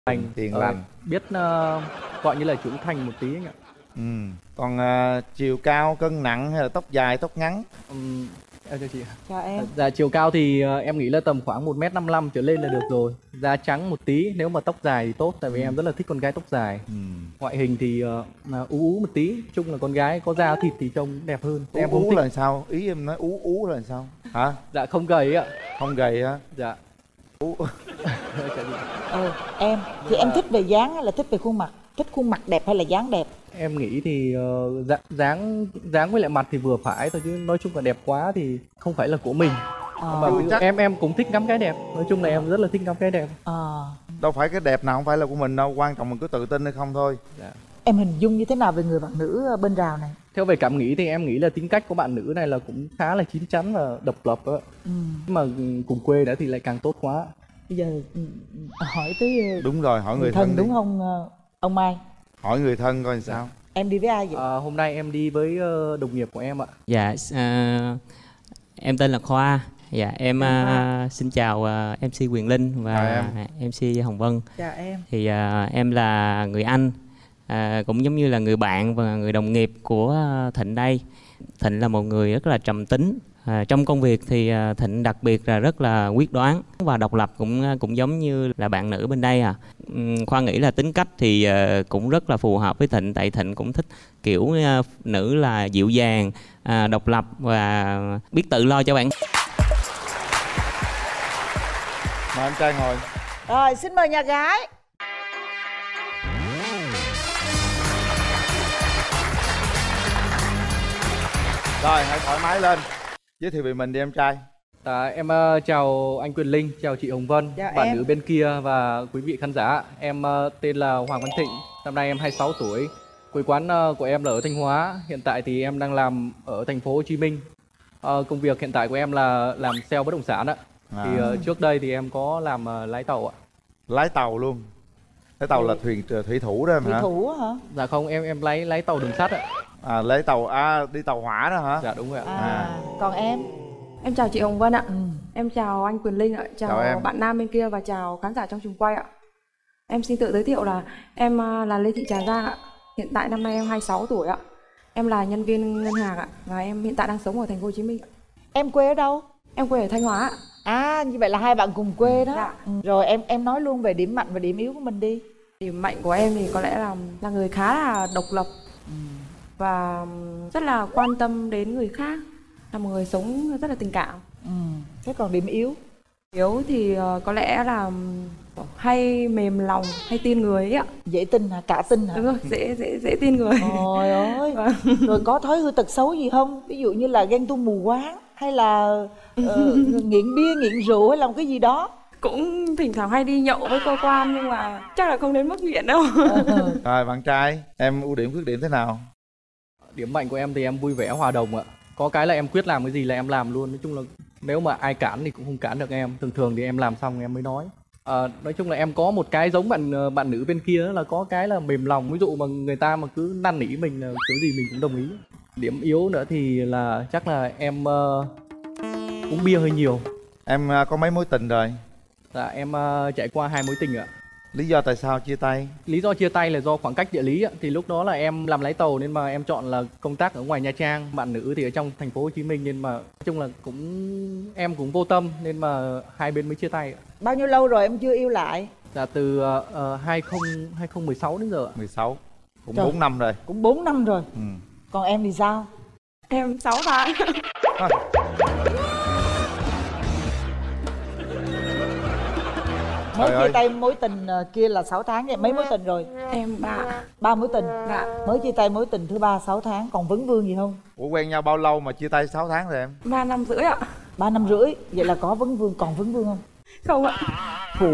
Hiền lành. Biết gọi như là trưởng thành một tí anh ạ. Còn chiều cao, cân nặng hay là tóc dài, tóc ngắn? Em chào chị. Chào em. Dạ chiều cao thì em nghĩ là tầm khoảng 1m55 trở lên là được rồi. Da trắng một tí, nếu mà tóc dài thì tốt, tại vì em rất là thích con gái tóc dài. Ngoại hình thì ú ú một tí, nói chung là con gái có da thịt thì trông đẹp hơn. Ú Em không ú thích. là sao? Ý em nói ú ú là sao? Hả? Dạ không gầy ạ. Không gầy hả? Dạ. Ú. Em thì em thích về dáng hay là thích về khuôn mặt? Thích khuôn mặt đẹp hay là dáng đẹp? Em nghĩ thì dáng với lại mặt thì vừa phải thôi, chứ nói chung là đẹp quá thì không phải là của mình. Mà ví dụ em cũng thích ngắm cái đẹp, nói chung là em rất là thích ngắm cái đẹp. Đâu phải cái đẹp nào không phải là của mình đâu, quan trọng mình có tự tin hay không thôi. Dạ. Em hình dung như thế nào về người bạn nữ bên Rào này? Theo về cảm nghĩ thì em nghĩ là tính cách của bạn nữ này là cũng khá là chín chắn và độc lập á. Mà cùng quê nữa thì lại càng tốt quá. Bây giờ hỏi tới Đúng rồi, hỏi người thân thân đúng đi. không ông Mai? Hỏi người thân coi sao. Em đi với ai vậy? Hôm nay em đi với đồng nghiệp của em ạ. Dạ, em tên là Khoa. Dạ, em xin chào MC Quyền Linh và MC Hồng Vân. Chào em. Thì em là người anh, cũng giống như là người bạn và người đồng nghiệp của Thịnh đây. Thịnh là một người rất là trầm tính. Trong công việc thì Thịnh đặc biệt là rất là quyết đoán và độc lập, cũng giống như là bạn nữ bên đây. Khoa nghĩ là tính cách thì cũng rất là phù hợp với Thịnh, tại Thịnh cũng thích kiểu nữ là dịu dàng, độc lập và biết tự lo cho bản. Mời anh trai ngồi. Rồi, xin mời nhà gái. Rồi, hãy thoải mái lên. Giới thiệu về mình đi em trai. Em chào anh Quyền Linh, chào chị Hồng Vân, Chào bạn em. nữ bên kia và quý vị khán giả. Em tên là Hoàng Văn Thịnh, năm nay em 26 tuổi. Quê quán của em là ở Thanh Hóa. Hiện tại thì em đang làm ở thành phố Hồ Chí Minh. Công việc hiện tại của em là làm sale bất động sản ạ. Thì trước đây thì em có làm lái tàu ạ. Lái tàu luôn. Lái tàu là thủy thủ đó em Thủy hả? thủ hả? Dạ không, em lái tàu đường sắt ạ. Lái tàu, đi tàu hỏa đó hả? Dạ đúng rồi ạ. Còn em? Em chào chị Hồng Vân ạ. Em chào anh Quyền Linh ạ. Chào em. Bạn nam bên kia và chào khán giả trong trường quay ạ. Em xin tự giới thiệu là em là Lê Thị Trà Giang ạ. Hiện tại năm nay em 26 tuổi ạ. Em là nhân viên ngân hàng ạ và em hiện tại đang sống ở thành phố Hồ Chí Minh ạ. Em quê ở đâu? Em quê ở Thanh Hóa ạ. Như vậy là hai bạn cùng quê đó. Dạ. Rồi em nói luôn về điểm mạnh và điểm yếu của mình đi. Điểm mạnh của em thì có lẽ là người khá là độc lập và rất là quan tâm đến người khác, là một người sống rất là tình cảm. Thế còn điểm yếu? Yếu thì có lẽ là hay mềm lòng, hay tin người ấy ạ. Dễ tin hả? Cả tin hả? Đúng rồi, dễ tin người. Trời ơi. Rồi có thói hư tật xấu gì không? Ví dụ như là ghen tuông mù quáng hay là nghiện bia, nghiện rượu hay làm cái gì đó? Cũng thỉnh thoảng hay đi nhậu với cơ quan nhưng mà chắc là không đến mức nghiện đâu. Rồi bạn trai, em ưu điểm khuyết điểm thế nào? Điểm mạnh của em thì em vui vẻ hòa đồng ạ. Có cái là em quyết làm cái gì là em làm luôn. Nói chung là nếu mà ai cản thì cũng không cản được em. Thường thì em làm xong em mới nói. Nói chung là em có một cái giống bạn nữ bên kia là có cái là mềm lòng. Ví dụ mà người ta mà cứ năn nỉ mình là kiểu gì mình cũng đồng ý. Điểm yếu nữa thì là chắc là em uống bia hơi nhiều. Em có mấy mối tình rồi? Dạ em trải qua 2 mối tình ạ. Lý do tại sao chia tay? Lý do chia tay là do khoảng cách địa lý ạ. Thì lúc đó là em làm lái tàu nên mà em chọn là công tác ở ngoài Nha Trang. Bạn nữ thì ở trong thành phố Hồ Chí Minh nên mà nói chung là em cũng vô tâm nên mà hai bên mới chia tay ạ. Bao nhiêu lâu rồi em chưa yêu lại? Là từ 2016 đến giờ ạ. 16. Cũng Trời. 4 năm rồi. Cũng 4 năm rồi. Còn em thì sao? Em 6 tháng. Mới Trời chia ơi. tay mối tình kia là 6 tháng vậy. Mấy mối tình rồi? Em 3 mối tình. Dạ. Mới chia tay mối tình thứ 3 6 tháng. Còn vấn vương gì không? Ủa quen nhau bao lâu mà chia tay 6 tháng rồi em? 3 năm rưỡi ạ. 3 năm rưỡi. Vậy là có vấn vương. Còn vấn vương không? Không ạ. Phụ.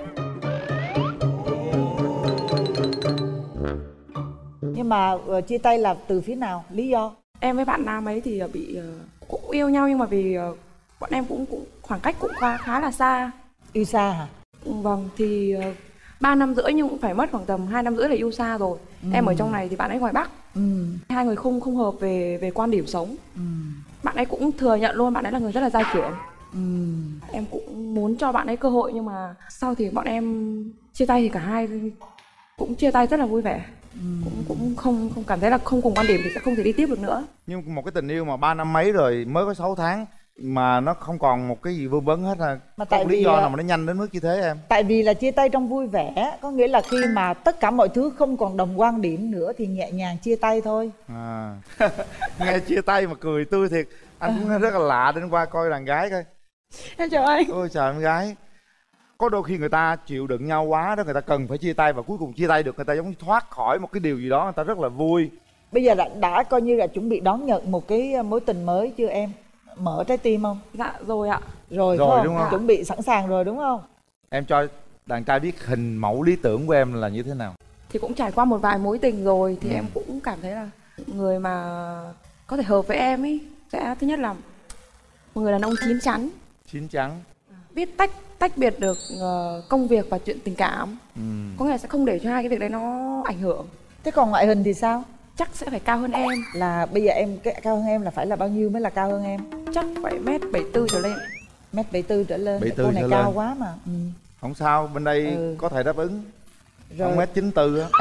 Nhưng mà chia tay là từ phía nào? Lý do? Em với bạn nam ấy thì bị cũng yêu nhau nhưng mà vì bọn em cũng khoảng cách cũng khá là xa. Yêu xa hả? Vâng, thì 3 năm rưỡi nhưng cũng phải mất khoảng tầm 2 năm rưỡi là yêu xa rồi. Em ở trong này thì bạn ấy ngoài Bắc. Hai người không hợp về quan điểm sống. Bạn ấy cũng thừa nhận luôn, bạn ấy là người rất là gia trưởng. Em cũng muốn cho bạn ấy cơ hội, nhưng mà sau thì bọn em chia tay thì cả hai cũng chia tay rất là vui vẻ. Cũng không cảm thấy là không cùng quan điểm thì sẽ không thể đi tiếp được nữa. Nhưng một cái tình yêu mà 3 năm mấy rồi mới có 6 tháng mà nó không còn một cái gì vương vấn hết à. Mà Có tại một lý vì do nào mà nó nhanh đến mức như thế em? tại vì là chia tay trong vui vẻ, có nghĩa là khi mà tất cả mọi thứ không còn đồng quan điểm nữa thì nhẹ nhàng chia tay thôi. À. Nghe chia tay mà cười tươi thiệt. Anh cũng rất là lạ, đến qua coi đàn gái coi. Em chào anh. Ôi trời, em gái. Có đôi khi người ta chịu đựng nhau quá đó, người ta cần phải chia tay và cuối cùng chia tay được, người ta giống như thoát khỏi một cái điều gì đó, người ta rất là vui. Bây giờ đã coi như là chuẩn bị đón nhận một cái mối tình mới chưa em? Mở trái tim không? Dạ rồi ạ. Rồi Rồi, phải không? đúng không? Chuẩn bị sẵn sàng rồi đúng không? Em cho đàn trai biết hình mẫu lý tưởng của em là như thế nào? Thì cũng trải qua một vài mối tình rồi thì em cũng cảm thấy là người mà có thể hợp với em ấy sẽ thứ nhất là một người đàn ông chín chắn, Chín chắn. biết tách biệt được công việc và chuyện tình cảm. Có nghĩa là sẽ không để cho hai cái việc đấy nó ảnh hưởng. Thế còn ngoại hình thì sao? Chắc sẽ phải cao hơn em, Là bây giờ em cao hơn em là phải là bao nhiêu mới là cao hơn em? chắc phải 1m74 trở lên. 1m74 trở lên. 74 Cô này trở cao lên. quá mà. Không sao, bên đây có thể đáp ứng. Rồi. 1m94 á.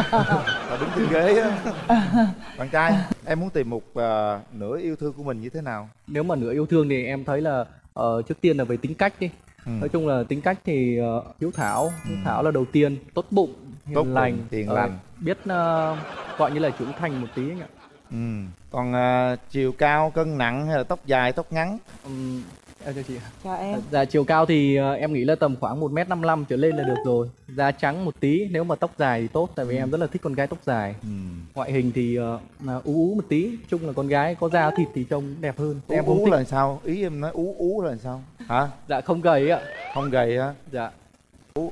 Là đứng trên ghế á. Bạn trai, em muốn tìm một nửa yêu thương của mình như thế nào? Nếu mà nửa yêu thương thì em thấy là trước tiên là về tính cách đi. Nói chung là tính cách thì hiếu thảo là đầu tiên, tốt bụng, hiền Tốt bụng, lành, hiền lành. biết gọi như là trưởng thành một tí anh ạ. Còn chiều cao, cân nặng hay là tóc dài, tóc ngắn? Em cho chị. Chào em. Dạ chiều cao thì em nghĩ là tầm khoảng 1m55 trở lên là được rồi. Da trắng một tí, nếu mà tóc dài thì tốt, tại vì em rất là thích con gái tóc dài. Ngoại hình thì ú một tí, chung là con gái có da thịt thì trông đẹp hơn. Em không Ú thích. là sao? Ý em nói ú là sao? Hả? Dạ không gầy ạ. Không gầy hả? Dạ. Ú.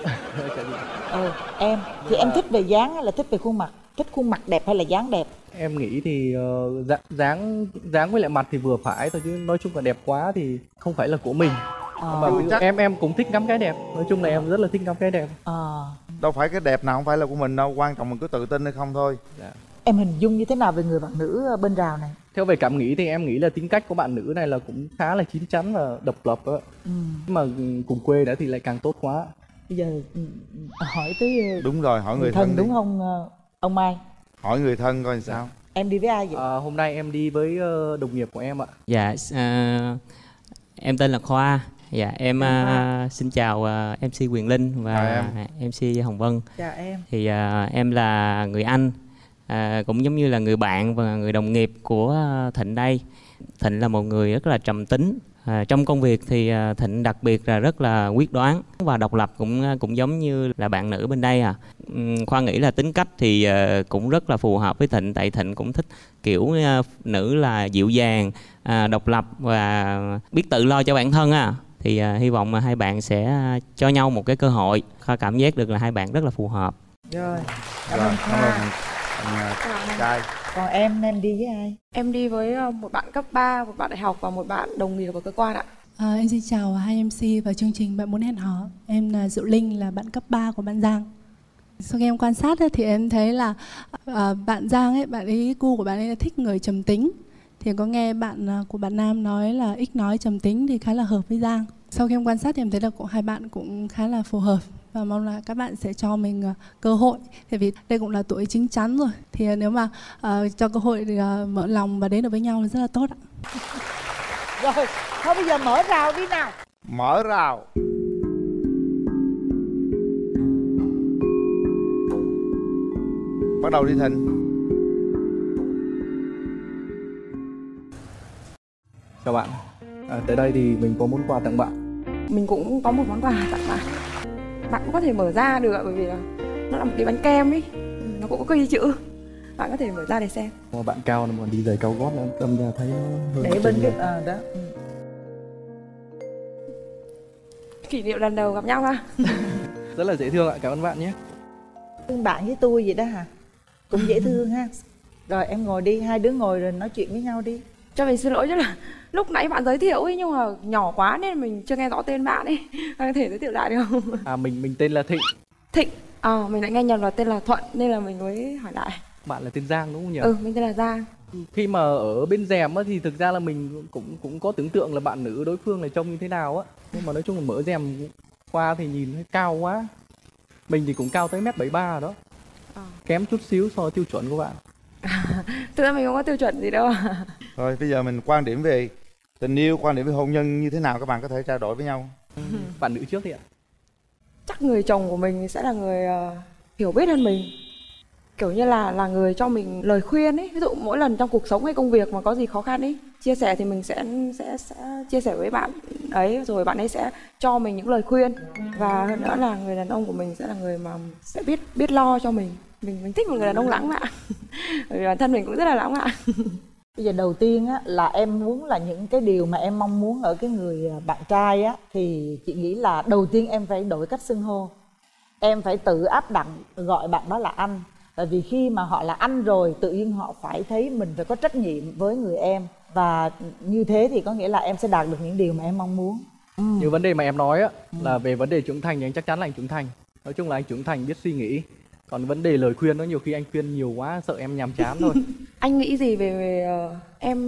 Em thì em thích về dáng hay là thích về khuôn mặt? Thích khuôn mặt đẹp hay là dáng đẹp? Em nghĩ thì dáng với lại mặt thì vừa phải thôi, chứ nói chung là đẹp quá thì không phải là của mình. Mà ví dụ chắc- em cũng thích ngắm cái đẹp. Nói chung là em rất là thích ngắm cái đẹp. Đâu phải cái đẹp nào không phải là của mình đâu, quan trọng mình cứ tự tin hay không thôi. Dạ. Em hình dung như thế nào về người bạn nữ bên rào này? Theo về cảm nghĩ thì em nghĩ là tính cách của bạn nữ này là cũng khá là chín chắn và độc lập á. Mà cùng quê đã thì lại càng tốt quá. Bây giờ hỏi tới Đúng rồi, hỏi người thân thân đúng đi. không ông Mai? Hỏi người thân coi làm sao. Em đi với ai vậy? Hôm nay em đi với đồng nghiệp của em ạ. Dạ, em tên là Khoa. Dạ, em xin chào MC Quyền Linh và MC Hồng Vân. Chào em. Thì em là người Anh, cũng giống như là người bạn và người đồng nghiệp của Thịnh đây. Thịnh là một người rất là trầm tính. Trong công việc thì Thịnh đặc biệt là rất là quyết đoán và độc lập, cũng giống như là bạn nữ bên đây. Khoa nghĩ là tính cách thì cũng rất là phù hợp với Thịnh, tại Thịnh cũng thích kiểu nữ là dịu dàng, độc lập và biết tự lo cho bản thân á. Thì hy vọng hai bạn sẽ cho nhau một cái cơ hội. Khoa cảm giác được là hai bạn rất là phù hợp. Rồi, cảm Rồi, ơn cảm ơn Khoa. trai. Còn em đi với ai? Em đi với một bạn cấp 3, một bạn đại học và một bạn đồng nghiệp ở cơ quan ạ. Em xin chào hai MC và chương trình Bạn Muốn Hẹn Hò. Em là Diệu Linh, là bạn cấp 3 của bạn Giang. Sau khi em quan sát thì em thấy là bạn Giang ấy, bạn ấy gu của bạn ấy là thích người trầm tính. Thì có nghe bạn của bạn Nam nói là ít nói trầm tính thì khá là hợp với Giang. Sau khi em quan sát thì em thấy là hai bạn cũng khá là phù hợp và mong là các bạn sẽ cho mình cơ hội, tại vì đây cũng là tuổi chín chắn rồi. Thì nếu mà cho cơ hội thì mở lòng và đến được với nhau thì rất là tốt ạ. Rồi, thôi bây giờ mở rào đi nào. Mở rào. Bắt đầu đi Thịnh. Chào bạn. Tới đây thì mình có món quà tặng bạn. Mình cũng có một món quà tặng bạn. Bạn cũng có thể mở ra được ạ, bởi vì là nó là một cái bánh kem ấy, nó cũng có ghi chữ. Bạn có thể mở ra để xem. Mà bạn cao mà đi giày cao gót nữa, tâm ra thấy nó hơi Để bên chênh cái lệch. đó. Kỷ niệm lần đầu gặp nhau ha. Rất là dễ thương ạ, cảm ơn bạn nhé. Bạn với tôi vậy đó hả? Cũng dễ thương ha. Rồi em ngồi đi, hai đứa ngồi rồi nói chuyện với nhau đi. Cho mình xin lỗi chứ là lúc nãy bạn giới thiệu ấy nhưng mà nhỏ quá nên mình chưa nghe rõ tên bạn ấy. Bạn có thể giới thiệu lại được không? Mình tên là Thịnh. Thịnh. Mình lại nghe nhầm là tên là Thuận nên là mình mới hỏi lại. Bạn là tên Giang đúng không nhỉ? Mình tên là Giang. Khi mà ở bên rèm á thì thực ra là mình cũng có tưởng tượng là bạn nữ đối phương là trông như thế nào á, nhưng mà nói chung là mở rèm qua thì nhìn thấy cao quá. Mình thì cũng cao tới 1m73 rồi đó. Kém chút xíu so với tiêu chuẩn của bạn. Thực ra mình không có tiêu chuẩn gì đâu. Rồi bây giờ mình quan điểm về tình yêu, quan điểm về hôn nhân như thế nào các bạn có thể trao đổi với nhau. Bạn nữ trước đi ạ. Chắc người chồng của mình sẽ là người hiểu biết hơn mình, kiểu như là người cho mình lời khuyên ấy. Ví dụ mỗi lần trong cuộc sống hay công việc mà có gì khó khăn ấy, chia sẻ thì mình sẽ chia sẻ với bạn ấy, rồi bạn ấy sẽ cho mình những lời khuyên. Và hơn nữa là người đàn ông của mình sẽ là người mà sẽ biết lo cho mình. Mình thích một người đàn ông lãng mạn. Bởi vì bản thân mình cũng rất là lãng mạn. Bây giờ đầu tiên á, là em muốn là những cái điều mà em mong muốn ở cái người bạn trai á, thì chị nghĩ là đầu tiên em phải đổi cách xưng hô. Em phải tự áp đặt gọi bạn đó là anh. Tại vì khi mà họ là anh rồi, tự nhiên họ phải thấy mình phải có trách nhiệm với người em. Và như thế thì có nghĩa là em sẽ đạt được những điều mà em mong muốn. Như vấn đề mà em nói á, là về vấn đề trưởng thành thì anh chắc chắn là anh trưởng thành. Nói chung là anh trưởng thành, biết suy nghĩ. Còn vấn đề lời khuyên đó, nhiều khi anh khuyên nhiều quá sợ em nhàm chán thôi. Anh nghĩ gì về em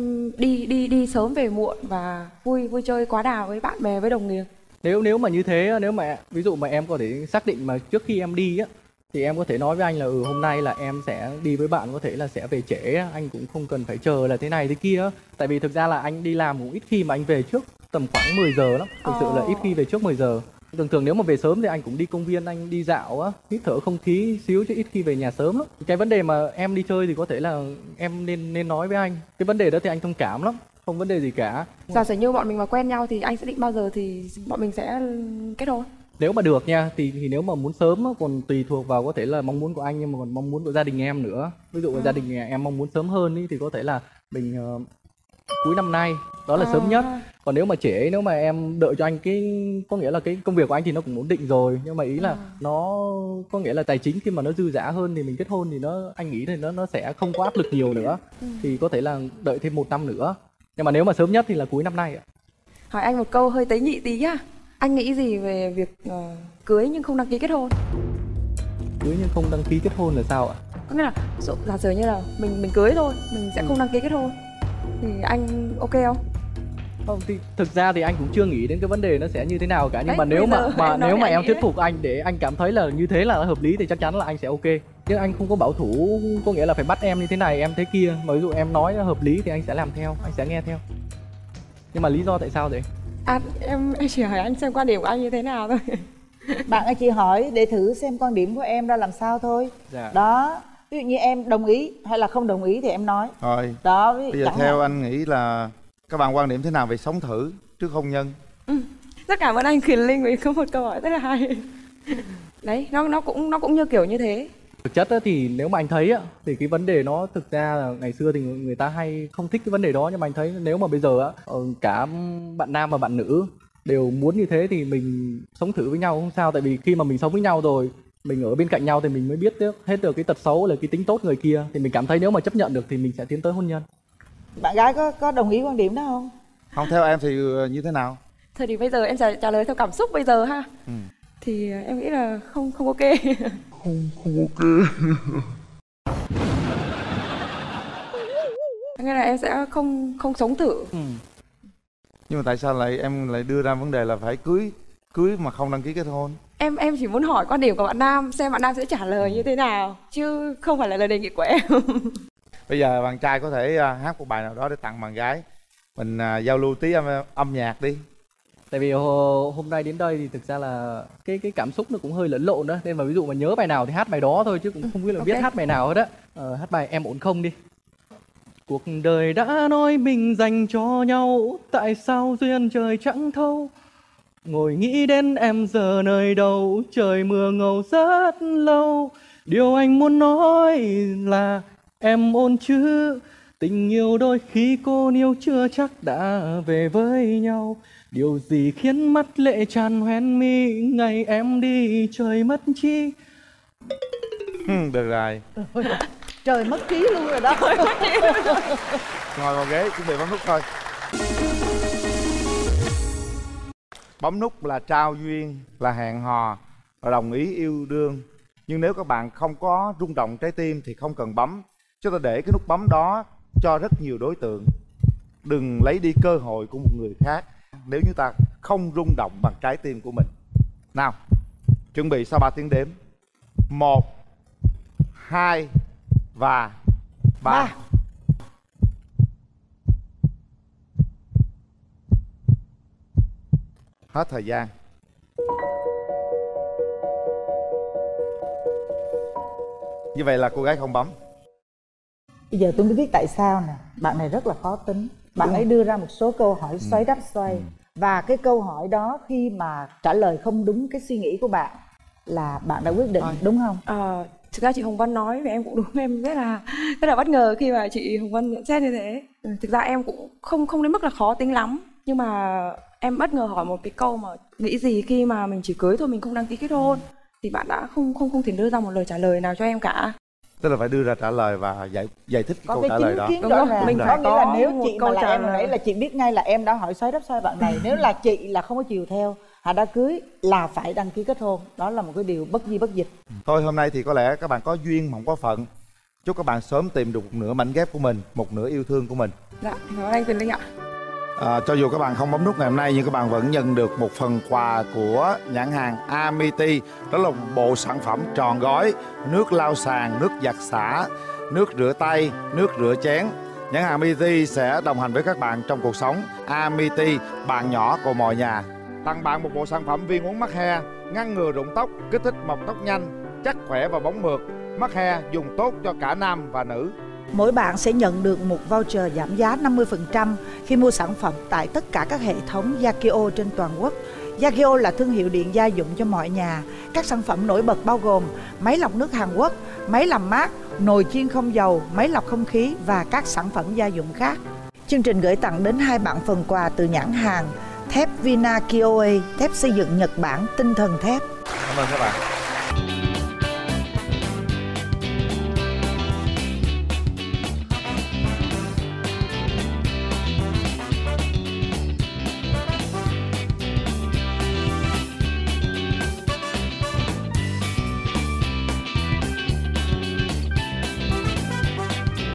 đi sớm về muộn và vui chơi quá đà với bạn bè, với đồng nghiệp? Nếu mà như thế, nếu mà ví dụ mà em có thể xác định mà trước khi em đi á, thì em có thể nói với anh là hôm nay là em sẽ đi với bạn, có thể là sẽ về trễ, anh cũng không cần phải chờ là thế này thế kia. Tại vì thực ra là anh đi làm cũng ít khi mà anh về trước tầm khoảng 10 giờ lắm. Thực sự là ít khi về trước 10 giờ. Thường nếu mà về sớm thì anh cũng đi công viên, anh đi dạo á, hít thở không khí xíu chứ ít khi về nhà sớm lắm. Cái vấn đề mà em đi chơi thì có thể là em nên nói với anh. Cái vấn đề đó thì anh thông cảm lắm, không vấn đề gì cả. Giả sử như bọn mình mà quen nhau thì anh sẽ định bao giờ thì bọn mình sẽ kết hôn? Nếu mà được nha, thì nếu mà muốn sớm á, còn tùy thuộc vào có thể là mong muốn của anh, nhưng mà còn mong muốn của gia đình em nữa. Ví dụ gia đình em mong muốn sớm hơn ý, thì có thể là mình cuối năm nay, đó là sớm nhất. Còn nếu mà trễ, nếu mà em đợi cho anh có nghĩa là cái công việc của anh thì nó cũng ổn định rồi, nhưng mà ý là nó có nghĩa là tài chính khi mà nó dư dả hơn thì mình kết hôn thì anh nghĩ thì nó sẽ không có áp lực nhiều nữa. Thì có thể là đợi thêm 1 năm nữa. Nhưng mà nếu mà sớm nhất thì là cuối năm nay ạ. Hỏi anh một câu hơi tế nhị tí nhá. Anh nghĩ gì về việc cưới nhưng không đăng ký kết hôn? Cưới nhưng không đăng ký kết hôn là sao ạ? Có nghĩa là giả sử như là mình cưới thôi, mình sẽ không đăng ký kết hôn, thì anh ok không? Không, thì thực ra thì anh cũng chưa nghĩ đến cái vấn đề nó sẽ như thế nào cả, nhưng đấy, mà nếu mà em thuyết đấy. phục anh để anh cảm thấy là như thế là hợp lý thì chắc chắn là anh sẽ ok. Chứ anh không có bảo thủ, có nghĩa là phải bắt em như thế này em thế kia, mà ví dụ em nói hợp lý thì anh sẽ làm theo, anh sẽ nghe theo. Nhưng mà lý do tại sao vậy? Em chỉ hỏi anh xem quan điểm của anh như thế nào thôi. Bạn ơi, chị hỏi để thử xem quan điểm của em ra làm sao thôi. Dạ. Đó, ví dụ như em đồng ý hay là không đồng ý thì em nói. Rồi Đó, bây giờ theo anh nghĩ là các bạn quan điểm thế nào về sống thử trước hôn nhân? Rất cảm ơn anh Quyền Linh vì có một câu hỏi rất là hay. Đấy, nó cũng như kiểu như thế. Thực chất á, thì nếu mà anh thấy á, thì cái vấn đề nó thực ra là ngày xưa thì người ta hay không thích cái vấn đề đó, nhưng mà anh thấy nếu mà bây giờ á, cả bạn nam và bạn nữ đều muốn như thế thì mình sống thử với nhau không sao. Tại vì khi mà mình sống với nhau rồi, mình ở bên cạnh nhau thì mình mới biết hết được cái tật xấu là cái tính tốt người kia, thì mình cảm thấy nếu mà chấp nhận được thì mình sẽ tiến tới hôn nhân. Bạn gái có đồng ý quan điểm đó không? Không, theo em thì như thế nào? Thôi thì bây giờ em trả lời theo cảm xúc bây giờ ha. Thì em nghĩ là không ok. Không ok. Nghĩa là em sẽ không sống thử. Nhưng mà tại sao em lại đưa ra vấn đề là phải cưới mà không đăng ký kết hôn? Em chỉ muốn hỏi quan điểm của bạn nam xem bạn nam sẽ trả lời như thế nào, chứ không phải là lời đề nghị của em. Bây giờ bạn trai có thể hát một bài nào đó để tặng bạn gái. Mình giao lưu tí âm nhạc đi. Tại vì hôm nay đến đây thì thực ra là cái cảm xúc nó cũng hơi lẫn lộn đó, nên mà ví dụ mà nhớ bài nào thì hát bài đó thôi, chứ cũng không biết là biết hát bài nào hết á. Hát bài Em Ổn Không đi. Cuộc đời đã nói mình dành cho nhau, tại sao duyên trời chẳng thâu. Ngồi nghĩ đến em giờ nơi đâu, trời mưa ngâu rất lâu. Điều anh muốn nói là em ổn chứ, tình yêu đôi khi cô níu chưa chắc đã về với nhau. Điều gì khiến mắt lệ tràn hoen mi, ngày em đi trời mất chi. Được rồi. Trời mất trí luôn rồi đó. Ngồi vào ghế chuẩn bị bấm nút thôi. Bấm nút là trao duyên, là hẹn hò, là đồng ý yêu đương. Nhưng nếu các bạn không có rung động trái tim thì không cần bấm. Chúng ta để cái nút bấm đó cho rất nhiều đối tượng. Đừng lấy đi cơ hội của một người khác nếu như ta không rung động bằng trái tim của mình. Nào, chuẩn bị sau 3 tiếng đếm. 1, 2 và 3. Hết thời gian. Như vậy là cô gái không bấm. Bây giờ tôi mới biết tại sao nè. Bạn này rất là khó tính. Bạn ấy đưa ra một số câu hỏi xoáy đáp xoay. Và cái câu hỏi đó khi mà trả lời không đúng cái suy nghĩ của bạn là bạn đã quyết định, đúng không? Thực ra chị Hồng Vân nói về em cũng đúng, em rất là bất ngờ khi mà chị Hồng Vân nhận xét như thế. Thực ra em cũng không đến mức là khó tính lắm, nhưng mà em bất ngờ hỏi một cái câu mà nghĩ gì khi mà mình chỉ cưới thôi, mình không đăng ký kết hôn, thì bạn đã không thể đưa ra một lời trả lời nào cho em cả. Tức là phải đưa ra trả lời và giải thích có câu cái trả lời đó. Đúng rồi. Mình có nghĩa là nếu chị mà là em lời. nãy là chị biết ngay là em đã hỏi xoáy đáp xoay bạn này. Nếu là chị là không có chiều theo, đã cưới là phải đăng ký kết hôn. Đó là một cái điều bất di bất dịch. Thôi hôm nay thì có lẽ các bạn có duyên mà không có phận. Chúc các bạn sớm tìm được một nửa mảnh ghép của mình, một nửa yêu thương của mình. Dạ, cảm ơn anh Quyền Linh ạ. Cho dù các bạn không bấm nút ngày hôm nay nhưng các bạn vẫn nhận được một phần quà của nhãn hàng Amity. Đó là một bộ sản phẩm tròn gói: nước lau sàn, nước giặt xả, nước rửa tay, nước rửa chén. Nhãn hàng Amity sẽ đồng hành với các bạn trong cuộc sống. Amity, bạn nhỏ của mọi nhà. Tặng bạn một bộ sản phẩm viên uống mắc he, ngăn ngừa rụng tóc, kích thích mọc tóc nhanh, chắc khỏe và bóng mượt. Mắc he dùng tốt cho cả nam và nữ. Mỗi bạn sẽ nhận được một voucher giảm giá 50% khi mua sản phẩm tại tất cả các hệ thống Yakio trên toàn quốc. Yakio là thương hiệu điện gia dụng cho mọi nhà. Các sản phẩm nổi bật bao gồm máy lọc nước Hàn Quốc, máy làm mát, nồi chiên không dầu, máy lọc không khí và các sản phẩm gia dụng khác. Chương trình gửi tặng đến 2 bạn phần quà từ nhãn hàng thép Vina Kioe, thép xây dựng Nhật Bản tinh thần thép. Cảm ơn các bạn.